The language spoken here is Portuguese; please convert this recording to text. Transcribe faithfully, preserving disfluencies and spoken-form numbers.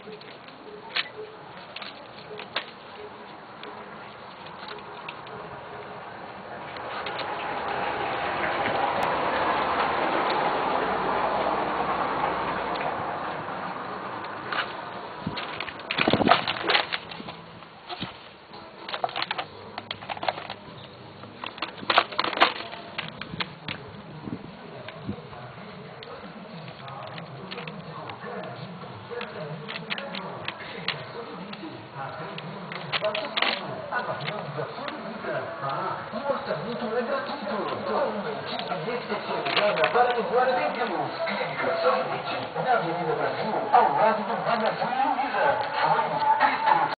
O orçamento é gratuito. Somente especializada para melhor eventos. Clínica Sorridente, na Avenida Brasil, ao lado do Magazine Luiza. Fone